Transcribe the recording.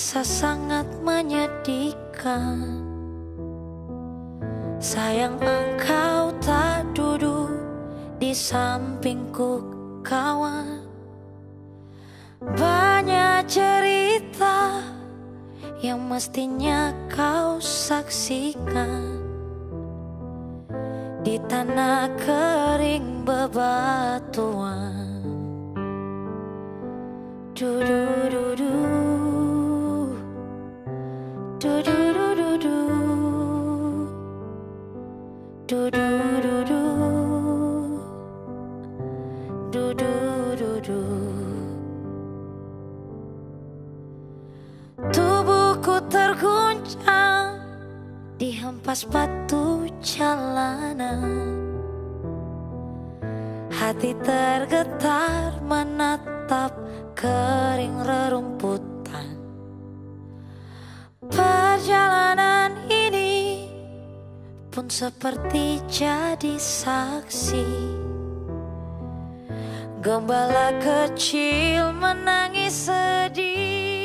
terasa sangat menyedihkan. Sayang engkau tak duduk di sampingku kawan. Banyak cerita yang mestinya kau saksikan di tanah kering bebatuan. Du-du-du-du, du-du-du-du-du, du-du-du-du, du-du-du-du. Tubuhku terguncang dihempas batu jalanan. Hati tergetar menatap kering rerumputan. Perjalanan ini pun seperti jadi saksi. Gembala kecil menangis sedih.